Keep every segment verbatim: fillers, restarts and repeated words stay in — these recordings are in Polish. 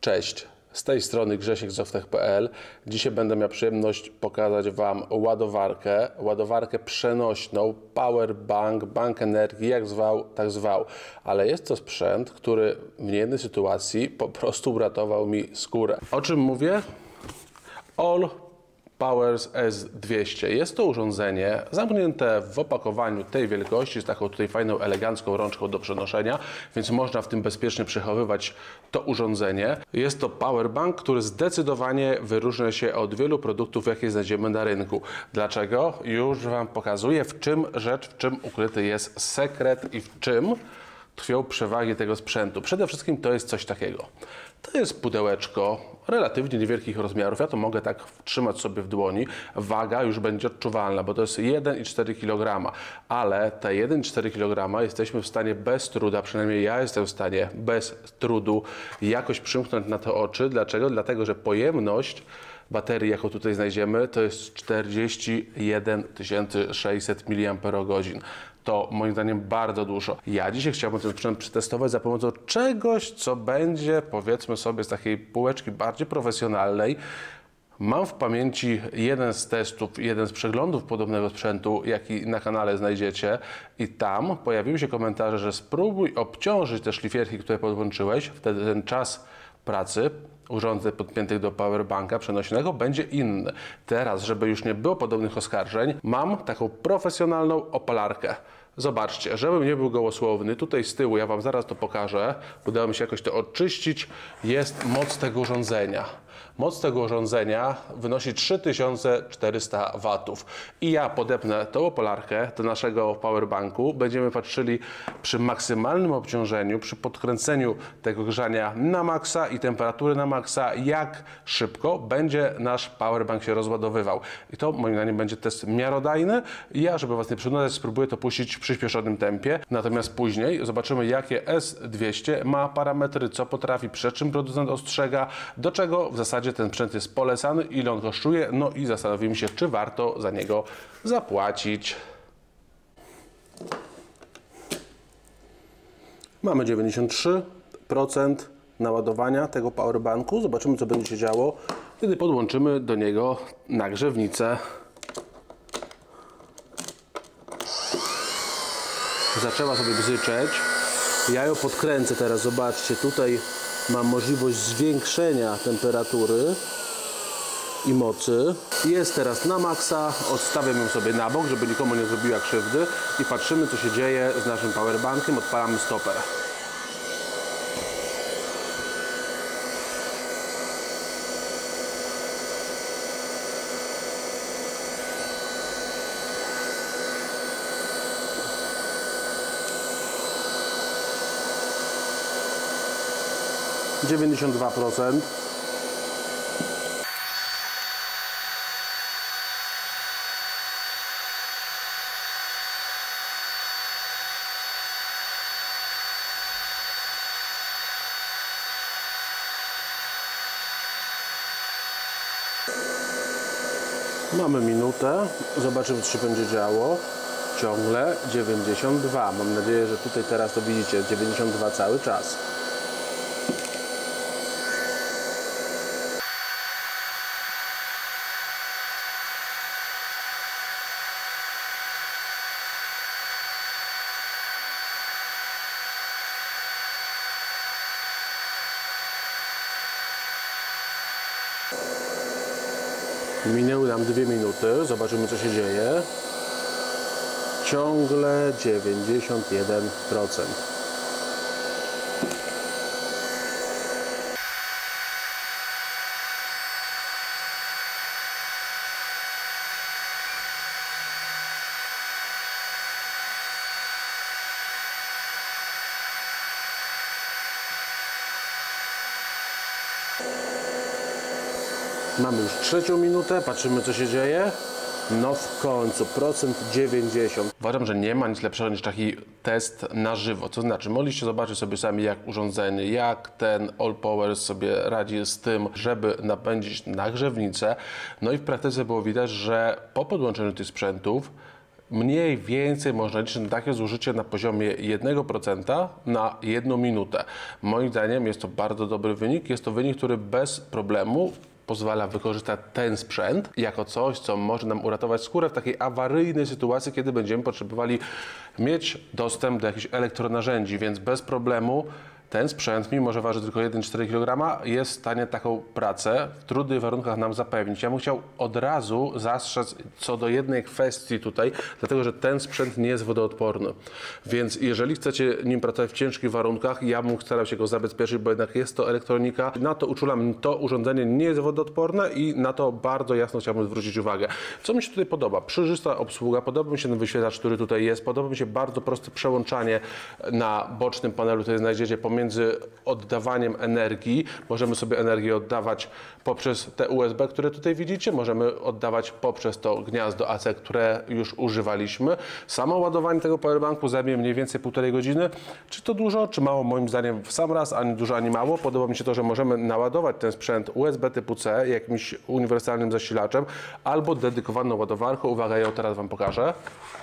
Cześć, z tej strony Grzesiek z Zoftech kropka p l. Dzisiaj będę miał przyjemność pokazać Wam ładowarkę, ładowarkę przenośną, power bank, bank energii, jak zwał, tak zwał. Ale jest to sprzęt, który w niejednej sytuacji po prostu uratował mi skórę. O czym mówię? All Powers S dwieście. Jest to urządzenie zamknięte w opakowaniu tej wielkości, z taką tutaj fajną, elegancką rączką do przenoszenia, więc można w tym bezpiecznie przechowywać to urządzenie. Jest to powerbank, który zdecydowanie wyróżnia się od wielu produktów, jakie znajdziemy na rynku. Dlaczego? Już Wam pokazuję, w czym rzecz, w czym ukryty jest sekret i w czym tkwią przewagi tego sprzętu. Przede wszystkim to jest coś takiego. To jest pudełeczko relatywnie niewielkich rozmiarów. Ja to mogę tak trzymać sobie w dłoni. Waga już będzie odczuwalna, bo to jest jeden i cztery kilograma. Ale te jeden i cztery kilograma jesteśmy w stanie bez truda, przynajmniej ja jestem w stanie bez trudu jakoś przymknąć na to oczy. Dlaczego? Dlatego, że pojemność baterii, jaką tutaj znajdziemy, to jest czterdzieści jeden tysięcy sześćset miliamperogodzin. To moim zdaniem bardzo dużo. Ja dzisiaj chciałbym ten sprzęt przetestować za pomocą czegoś, co będzie, powiedzmy sobie, z takiej półeczki bardziej profesjonalnej. Mam w pamięci jeden z testów, jeden z przeglądów podobnego sprzętu, jaki na kanale znajdziecie, i tam pojawiły się komentarze, że spróbuj obciążyć te szlifierki, które podłączyłeś, wtedy ten czas pracy urządzeń podpiętych do powerbanka przenośnego będzie inny. Teraz, żeby już nie było podobnych oskarżeń, mam taką profesjonalną opalarkę. Zobaczcie, żebym nie był gołosłowny, tutaj z tyłu, ja Wam zaraz to pokażę, udało mi się jakoś to oczyścić, jest moc tego urządzenia. Moc tego urządzenia wynosi trzy tysiące czterysta watów. I ja podepnę tą opalarkę do naszego powerbanku. Będziemy patrzyli przy maksymalnym obciążeniu, przy podkręceniu tego grzania na maksa i temperatury na maksa, jak szybko będzie nasz powerbank się rozładowywał. I to moim zdaniem będzie test miarodajny. Ja, żeby Was nie przynudzać, spróbuję to puścić w przyspieszonym tempie. Natomiast później zobaczymy, jakie S dwieście ma parametry, co potrafi, przed czym producent ostrzega, do czego w zasadzie ten sprzęt jest polecany, ile on kosztuje, no i zastanowimy się, czy warto za niego zapłacić. Mamy dziewięćdziesiąt trzy procent naładowania tego powerbanku. Zobaczymy, co będzie się działo, kiedy podłączymy do niego nagrzewnicę. Zaczęła sobie bzyczeć. Ja ją podkręcę teraz, zobaczcie, tutaj mam możliwość zwiększenia temperatury i mocy. Jest teraz na maksa, odstawiam ją sobie na bok, żeby nikomu nie zrobiła krzywdy i patrzymy, co się dzieje z naszym powerbankiem. Odpalamy stoper. dziewięćdziesiąt dwa procent. Mamy minutę. Zobaczymy, co się będzie działo. Ciągle dziewięćdziesiąt dwa. Mam nadzieję, że tutaj teraz to widzicie. dziewięćdziesiąt dwa cały czas. Minęły nam dwie minuty, zobaczymy, co się dzieje. Ciągle dziewięćdziesiąt jeden procent. Mamy już trzecią minutę, patrzymy, co się dzieje. No w końcu, procent dziewięćdziesiąt. Uważam, że nie ma nic lepszego niż taki test na żywo. To znaczy, mogliście zobaczyć sobie sami, jak urządzenie, jak ten All Powers sobie radzi z tym, żeby napędzić nagrzewnicę. No i w praktyce było widać, że po podłączeniu tych sprzętów mniej więcej można liczyć na takie zużycie na poziomie jednego procenta na jedną minutę. Moim zdaniem jest to bardzo dobry wynik. Jest to wynik, który bez problemu pozwala wykorzystać ten sprzęt jako coś, co może nam uratować skórę w takiej awaryjnej sytuacji, kiedy będziemy potrzebowali mieć dostęp do jakichś elektronarzędzi, więc bez problemu ten sprzęt, mimo że waży tylko jeden przecinek cztery kilograma, jest w stanie taką pracę w trudnych warunkach nam zapewnić. Ja bym chciał od razu zastrzec co do jednej kwestii tutaj, dlatego że ten sprzęt nie jest wodoodporny. Więc jeżeli chcecie nim pracować w ciężkich warunkach, ja bym starał się go zabezpieczyć, bo jednak jest to elektronika. Na to uczulam, to urządzenie nie jest wodoodporne i na to bardzo jasno chciałbym zwrócić uwagę. Co mi się tutaj podoba? Przejrzysta obsługa, podoba mi się ten wyświetlacz, który tutaj jest, podoba mi się bardzo proste przełączanie na bocznym panelu, tutaj znajdziecie pomiędzy Między oddawaniem energii. Możemy sobie energię oddawać poprzez te U S B, które tutaj widzicie. Możemy oddawać poprzez to gniazdo A C, które już używaliśmy. Samo ładowanie tego powerbanku zajmie mniej więcej półtorej godziny. Czy to dużo, czy mało? Moim zdaniem w sam raz ani dużo, ani mało. Podoba mi się to, że możemy naładować ten sprzęt U S B typu C jakimś uniwersalnym zasilaczem albo dedykowaną ładowarką. Uwaga, ja ją teraz Wam pokażę.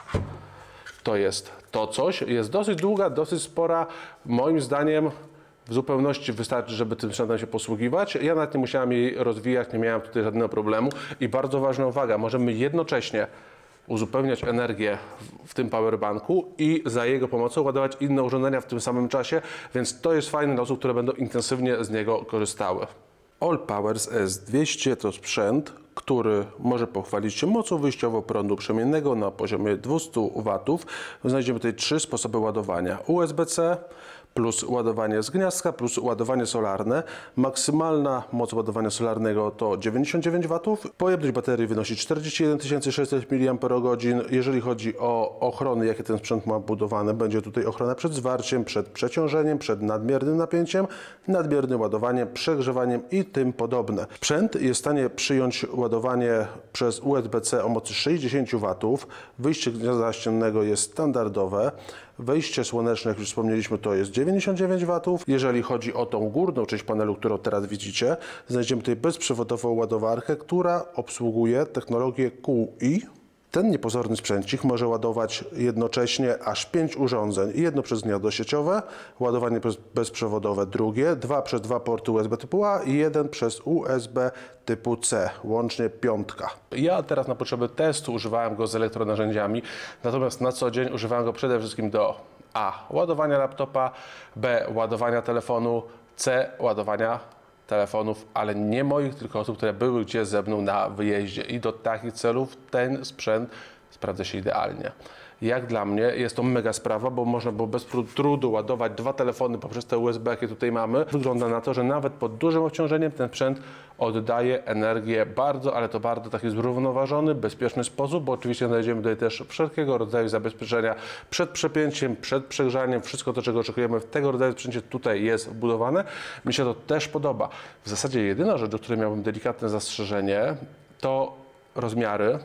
To jest to coś. Jest dosyć długa, dosyć spora. Moim zdaniem w zupełności wystarczy, żeby tym sprzętem się posługiwać. Ja nawet nie musiałem jej rozwijać, nie miałem tutaj żadnego problemu. I bardzo ważna uwaga, możemy jednocześnie uzupełniać energię w tym powerbanku i za jego pomocą ładować inne urządzenia w tym samym czasie, więc to jest fajne dla osób, które będą intensywnie z niego korzystały. Allpowers S dwieście to sprzęt, który może pochwalić się mocą wyjściową prądu przemiennego na poziomie dwieście watów. Znajdziemy tutaj trzy sposoby ładowania. U S B C plus ładowanie z gniazdka plus ładowanie solarne. Maksymalna moc ładowania solarnego to dziewięćdziesiąt dziewięć watów. Pojemność baterii wynosi czterdzieści jeden tysięcy sześćset miliamperogodzin. Jeżeli chodzi o ochrony, jakie ten sprzęt ma budowane, będzie tutaj ochrona przed zwarciem, przed przeciążeniem, przed nadmiernym napięciem, nadmiernym ładowaniem, przegrzewaniem i tym podobne. Sprzęt jest w stanie przyjąć ładowanie przez U S B C o mocy sześćdziesiąt watów. Wyjście gniazda ściennego jest standardowe. Wejście słoneczne, jak już wspomnieliśmy, to jest dziewięćdziesiąt dziewięć watów. Jeżeli chodzi o tą górną część panelu, którą teraz widzicie, znajdziemy tutaj bezprzewodową ładowarkę, która obsługuje technologię Q I. Ten niepozorny sprzęcik może ładować jednocześnie aż pięć urządzeń. Jedno przez gniazdo sieciowe, ładowanie bezprzewodowe drugie, dwa przez dwa porty U S B typu A i jeden przez U S B typu C, łącznie piątka. Ja teraz na potrzeby testu używałem go z elektronarzędziami, natomiast na co dzień używałem go przede wszystkim do A. ładowania laptopa, B. ładowania telefonu, C. ładowania telefonów, ale nie moich, tylko osób, które były gdzieś ze mną na wyjeździe i do takich celów ten sprzęt sprawdza się idealnie. Jak dla mnie jest to mega sprawa, bo można było bez trudu ładować dwa telefony poprzez te U S B, jakie tutaj mamy. Wygląda na to, że nawet pod dużym obciążeniem ten sprzęt oddaje energię bardzo, ale to bardzo taki zrównoważony, bezpieczny sposób, bo oczywiście znajdziemy tutaj też wszelkiego rodzaju zabezpieczenia przed przepięciem, przed przegrzaniem, wszystko to, czego oczekujemy w tego rodzaju sprzęcie tutaj jest wbudowane. Mi się to też podoba. W zasadzie jedyna rzecz, do której miałbym delikatne zastrzeżenie, to rozmiary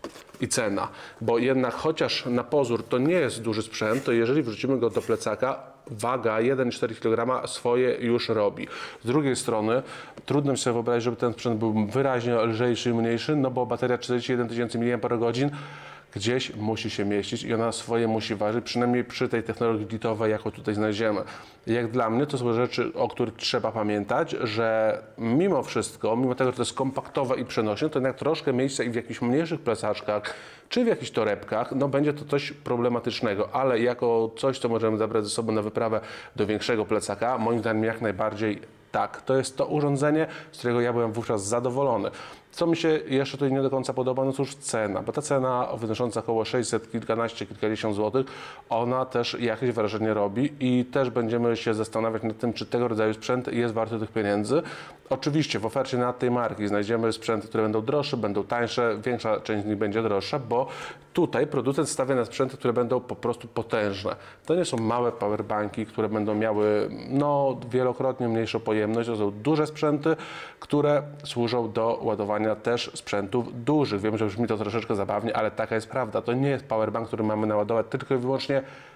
i cena, bo jednak chociaż na pozór to nie jest duży sprzęt, to jeżeli wrzucimy go do plecaka, waga jeden przecinek cztery kilograma swoje już robi. Z drugiej strony trudno mi sobie wyobrazić, żeby ten sprzęt był wyraźnie lżejszy i mniejszy, no bo bateria czterdzieści jeden tysięcy miliamperogodzin gdzieś musi się mieścić i ona swoje musi ważyć, przynajmniej przy tej technologii litowej, jaką tutaj znajdziemy. Jak dla mnie to są rzeczy, o których trzeba pamiętać, że mimo wszystko, mimo tego, że to jest kompaktowe i przenośne, to jednak troszkę miejsca i w jakichś mniejszych plecaczkach, czy w jakichś torebkach, no będzie to coś problematycznego, ale jako coś, co możemy zabrać ze sobą na wyprawę do większego plecaka, moim zdaniem jak najbardziej tak. To jest to urządzenie, z którego ja byłem wówczas zadowolony. Co mi się jeszcze tutaj nie do końca podoba, no cóż, cena, bo ta cena wynosząca około sześćset kilkanaście, kilkadziesiąt złotych, ona też jakieś wrażenie robi i też będziemy się zastanawiać nad tym, czy tego rodzaju sprzęt jest warty tych pieniędzy. Oczywiście w ofercie na tej marki znajdziemy sprzęty, które będą droższe, będą tańsze, większa część z nich będzie droższa, bo tutaj producent stawia na sprzęty, które będą po prostu potężne. To nie są małe powerbanki, które będą miały no, wielokrotnie mniejszą pojemność, to są duże sprzęty, które służą do ładowania też sprzętów dużych. Wiem, że brzmi to troszeczkę zabawnie, ale taka jest prawda. To nie jest powerbank, który mamy naładować tylko i wyłącznie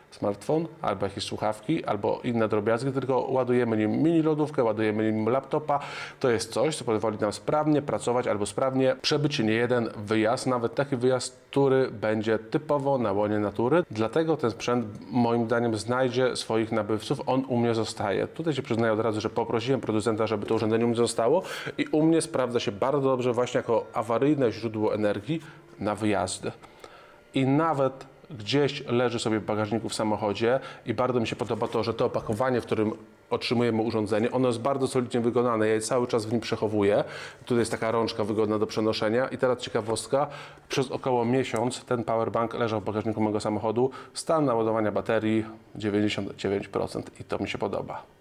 smartfon, albo jakieś słuchawki, albo inne drobiazgi, tylko ładujemy nim mini lodówkę, ładujemy nim laptopa. To jest coś, co pozwoli nam sprawnie pracować albo sprawnie przebyć nie jeden wyjazd, nawet taki wyjazd, który będzie typowo na łonie natury. Dlatego ten sprzęt moim zdaniem znajdzie swoich nabywców, on u mnie zostaje. Tutaj się przyznaję od razu, że poprosiłem producenta, żeby to urządzenie u mnie zostało i u mnie sprawdza się bardzo dobrze właśnie jako awaryjne źródło energii na wyjazdy. I nawet gdzieś leży sobie w bagażniku w samochodzie i bardzo mi się podoba to, że to opakowanie, w którym otrzymujemy urządzenie, ono jest bardzo solidnie wykonane, ja je cały czas w nim przechowuję. Tutaj jest taka rączka wygodna do przenoszenia i teraz ciekawostka, przez około miesiąc ten powerbank leżał w bagażniku mojego samochodu, stan naładowania baterii dziewięćdziesiąt dziewięć procent i to mi się podoba.